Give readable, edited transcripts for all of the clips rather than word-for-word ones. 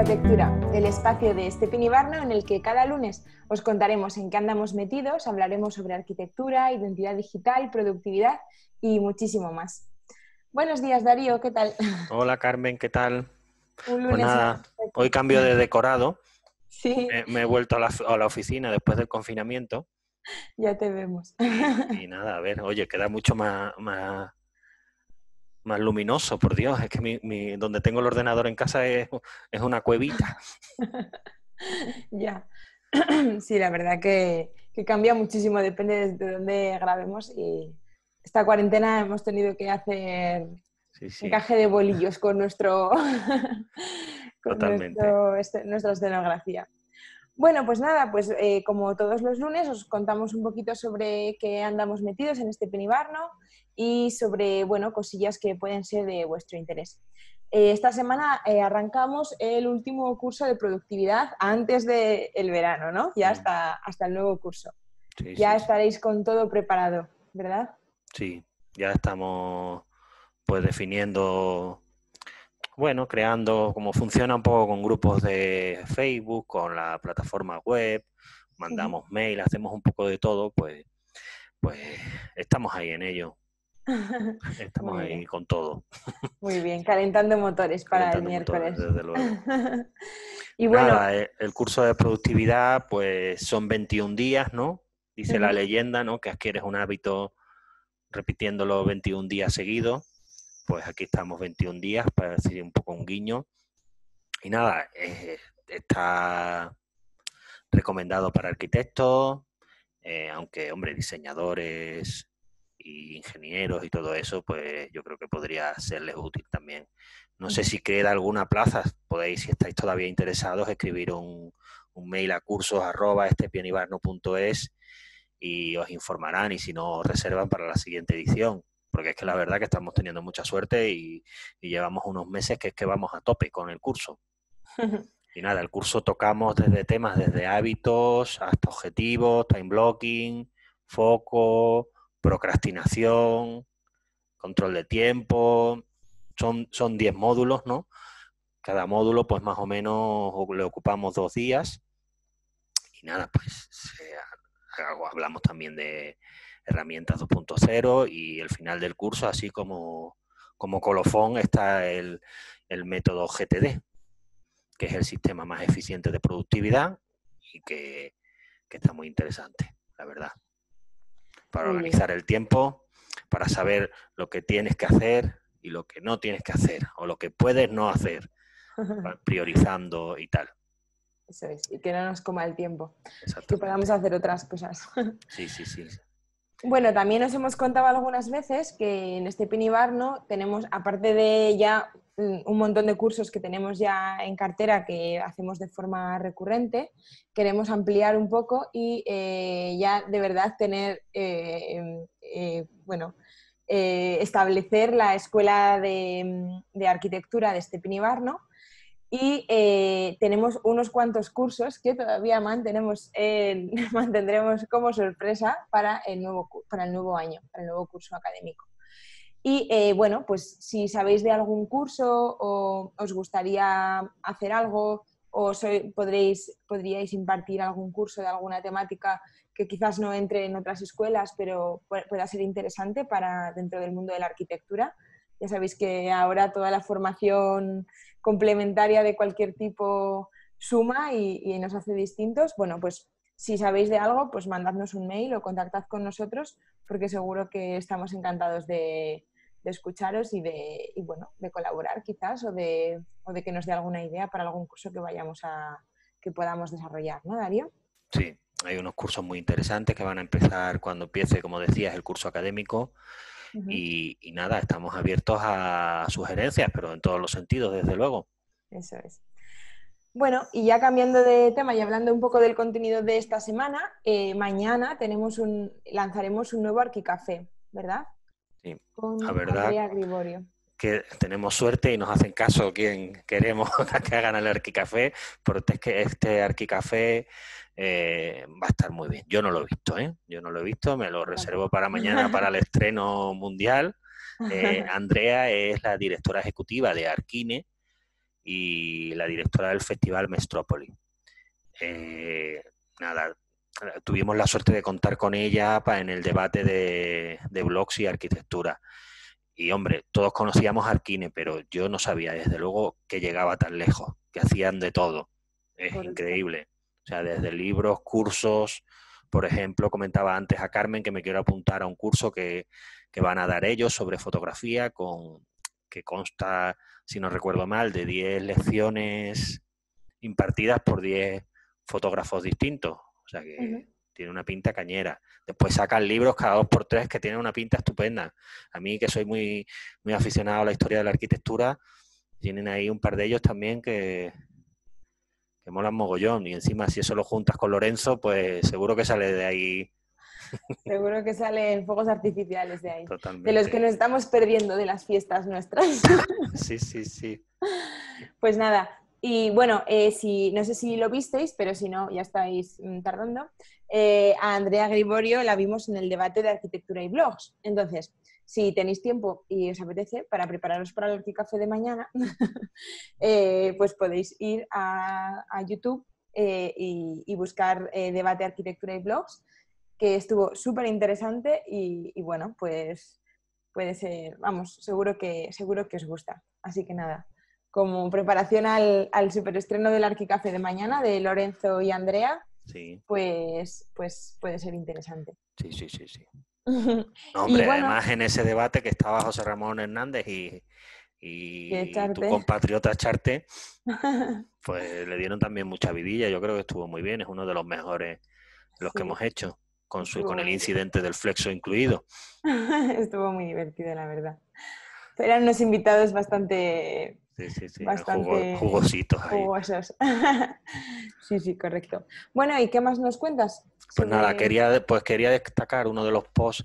Arquitectura, el espacio de Estepan Ibarno en el que cada lunes os contaremos en qué andamos metidos, hablaremos sobre arquitectura, identidad digital, productividad y muchísimo más. Buenos días, Darío, ¿qué tal? Hola Carmen, ¿qué tal? Un Pues lunes más. nada, hoy cambio de decorado, Sí, me he vuelto a la oficina después del confinamiento ya te vemos. y nada, a ver, oye, queda mucho más luminoso, por Dios, es que donde tengo el ordenador en casa es una cuevita. Ya. Sí, la verdad que cambia muchísimo, depende de dónde grabemos. Y esta cuarentena hemos tenido que hacer Sí, sí, encaje de bolillos con totalmente. nuestra escenografía. Bueno, pues nada, como todos los lunes os contamos un poquito sobre qué andamos metidos en este Penibarno y sobre, bueno, cosillas que pueden ser de vuestro interés. Esta semana arrancamos el último curso de productividad antes del verano, ¿no? Ya Mm, hasta el nuevo curso. sí, Ya sí, sí, estaréis con todo preparado, ¿verdad? sí, ya estamos pues definiendo, bueno, creando cómo funciona un poco con grupos de Facebook, con la plataforma web, mandamos mail, hacemos un poco de todo, pues estamos ahí en ello, estamos Muy ahí bien, con todo, muy bien. Calentando motores para el calentando motores, miércoles. desde luego. Y bueno, Nada, el curso de productividad, pues son 21 días, ¿no? Dice la uh-huh. leyenda, ¿no? Que adquieres un hábito repitiéndolo 21 días seguidos. Pues aquí estamos 21 días, para decir un poco un guiño. Y nada, está recomendado para arquitectos, aunque, hombre, diseñadores y ingenieros y todo eso, pues yo creo que podría serles útil también. No sé Uh-huh. si queda alguna plaza, podéis, si estáis todavía interesados, escribir un mail a cursos@estepianibarno.es y os informarán, y si no, os reservan para la siguiente edición. Porque es que la verdad que estamos teniendo mucha suerte y llevamos unos meses que es que vamos a tope con el curso. Y nada, el curso tocamos desde temas, desde hábitos hasta objetivos, time blocking, foco, procrastinación, control de tiempo. Son 10 módulos, ¿no? Cada módulo, pues más o menos le ocupamos 2 días. Y nada, pues hablamos también de herramientas 2.0 y el final del curso, así como colofón, está el método GTD, que es el sistema más eficiente de productividad y que está muy interesante, la verdad, para Muy bien. organizar el tiempo, para saber lo que tienes que hacer y lo que no tienes que hacer, o lo que puedes no hacer, priorizando y tal. Eso es, y que no nos coma el tiempo, que podamos Exactamente. hacer otras cosas. Sí, sí, sí. Bueno, también os hemos contado algunas veces que en este Pinibarno tenemos, aparte de ya un montón de cursos que tenemos ya en cartera que hacemos de forma recurrente, queremos ampliar un poco y ya de verdad tener, establecer la escuela de arquitectura de este Pinibarno. Y tenemos unos cuantos cursos que todavía mantendremos como sorpresa para para el nuevo año, para el nuevo curso académico. Y bueno, pues si sabéis de algún curso o os gustaría hacer algo o podríais impartir algún curso de alguna temática que quizás no entre en otras escuelas, pero pueda ser interesante para dentro del mundo de la arquitectura. Ya sabéis que ahora toda la formación complementaria de cualquier tipo suma y nos hace distintos. Bueno, pues si sabéis de algo, pues mandadnos un mail o contactad con nosotros porque seguro que estamos encantados de escucharos de colaborar quizás o de que nos dé alguna idea para algún curso que podamos desarrollar, ¿no, Darío? Sí, hay unos cursos muy interesantes que van a empezar cuando empiece, como decías, el curso académico. Uh-huh. Y nada, estamos abiertos a sugerencias, pero en todos los sentidos, desde luego. Eso es. Bueno, y ya cambiando de tema y hablando un poco del contenido de esta semana, mañana lanzaremos un nuevo Arquicafé, ¿verdad? Sí, la Con verdad Andrea Griborio. que tenemos suerte y nos hacen caso quien queremos que hagan el Arquicafé, porque es que este Arquicafé va a estar muy bien. Yo no lo he visto, ¿eh? Yo no lo he visto, me lo Yo reservo tampoco. para mañana para el estreno mundial. Andrea es la directora ejecutiva de Arquine, y la directora del Festival Mestrópoli. Nada, tuvimos la suerte de contar con ella en el debate de blogs y arquitectura. Y hombre, todos conocíamos Arquine, pero yo no sabía desde luego que llegaba tan lejos, que hacían de todo. Es increíble. O sea, desde libros, cursos, por ejemplo, comentaba antes a Carmen que me quiero apuntar a un curso que van a dar ellos sobre fotografía, que consta, si no recuerdo mal, de 10 lecciones impartidas por 10 fotógrafos distintos. O sea que tiene una pinta cañera. Después sacan libros cada 2x3 que tienen una pinta estupenda. A mí, que soy muy, muy aficionado a la historia de la arquitectura, tienen ahí un par de ellos también que molan mogollón. Y encima, si eso lo juntas con Lorenzo, pues seguro que sale de ahí. Seguro que salen fuegos artificiales de ahí. Totalmente. De los que nos estamos perdiendo de las fiestas nuestras. Sí, sí, sí. Pues nada, y bueno, no sé si lo visteis, pero si no, ya estáis tardando. A Andrea Griborio la vimos en el debate de arquitectura y blogs. Entonces, si tenéis tiempo y os apetece para prepararos para el Arquicafé de mañana, pues podéis ir a YouTube y buscar debate arquitectura y blogs, que estuvo súper interesante y bueno, pues puede ser, vamos, seguro que os gusta. Así que nada, como preparación al superestreno del Arquicafé de mañana de Lorenzo y Andrea, sí. pues puede ser interesante. Sí, sí, sí, sí. No, hombre, y bueno, además en ese debate que estaba José Ramón Hernández y tu compatriota Charte, pues le dieron también mucha vidilla. Yo creo que estuvo muy bien, es uno de los mejores los que hemos hecho, con el incidente del flexo incluido. Estuvo muy divertido, la verdad. Eran unos invitados bastante... Sí, bastante jugositos ahí. Jugosos. Sí, correcto. Bueno, ¿y qué más nos cuentas? Pues nada, quería destacar uno de los posts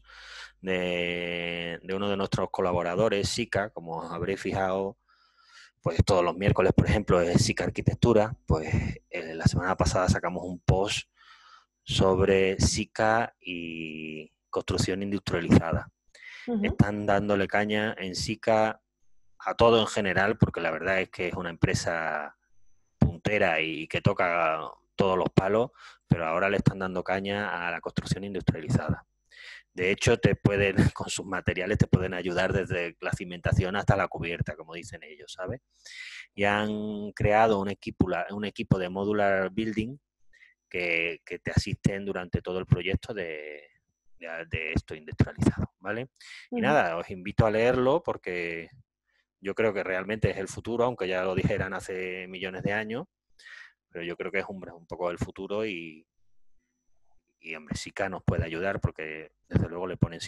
de uno de nuestros colaboradores, SICA, como os habréis fijado, pues todos los miércoles, por ejemplo, es SICA Arquitectura. Pues la semana pasada sacamos un post sobre SICA y construcción industrializada. Están dándole caña en SICA a todo en general, porque la verdad es que es una empresa puntera y que toca todos los palos, pero ahora le están dando caña a la construcción industrializada. De hecho, con sus materiales te pueden ayudar desde la cimentación hasta la cubierta, como dicen ellos, ¿sabes? Y han creado un equipo de modular building que te asisten durante todo el proyecto de esto industrializado, ¿vale? Y nada, os invito a leerlo porque yo creo que realmente es el futuro, aunque ya lo dijeran hace millones de años, pero yo creo que es un poco el futuro y hombre, SICA nos puede ayudar porque desde luego ponen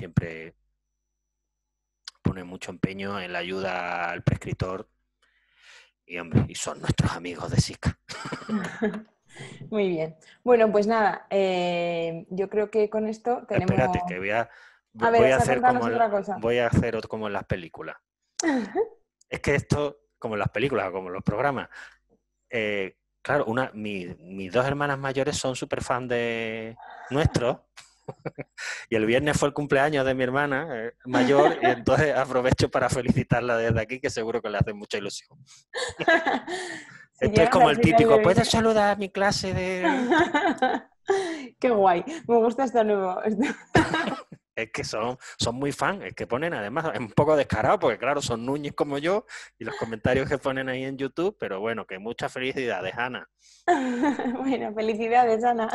mucho empeño en la ayuda al prescriptor y hombre, y son nuestros amigos de SICA. Muy bien. Bueno, pues nada, yo creo que con esto tenemos... Espérate, que voy a hacer como en las películas. Es que esto, como en las películas, como en los programas, claro, mis dos hermanas mayores son súper fan de nuestros y el viernes fue el cumpleaños de mi hermana mayor y entonces aprovecho para felicitarla desde aquí, que seguro que le hace mucha ilusión. Esto es como el típico, ¿puedes saludar a mi clase de...? Qué guay, me gusta esto nuevo. Es que son muy fan, es que ponen además, es un poco descarado, porque claro, son Núñez como yo, y los comentarios que ponen ahí en YouTube, pero bueno, que muchas felicidades, Ana. Bueno, felicidades, Ana.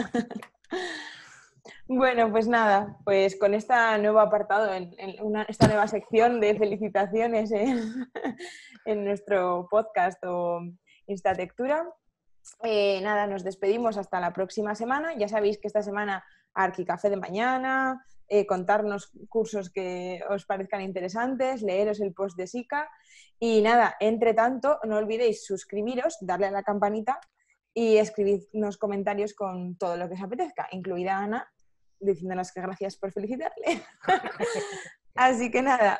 Bueno, pues nada, pues con este nuevo apartado, esta nueva sección de felicitaciones en nuestro podcast o Instatectura, nada, nos despedimos hasta la próxima semana. Ya sabéis que esta semana Arquicafé de mañana, contarnos cursos que os parezcan interesantes, leeros el post de SICA y nada, entre tanto, no olvidéis suscribiros, darle a la campanita y escribidnos comentarios con todo lo que os apetezca, incluida Ana, diciéndonos que gracias por felicitarle. Así que nada,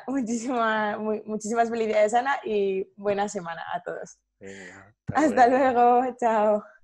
muchísimas felicidades, Ana, y buena semana a todos. Venga, hasta luego, chao.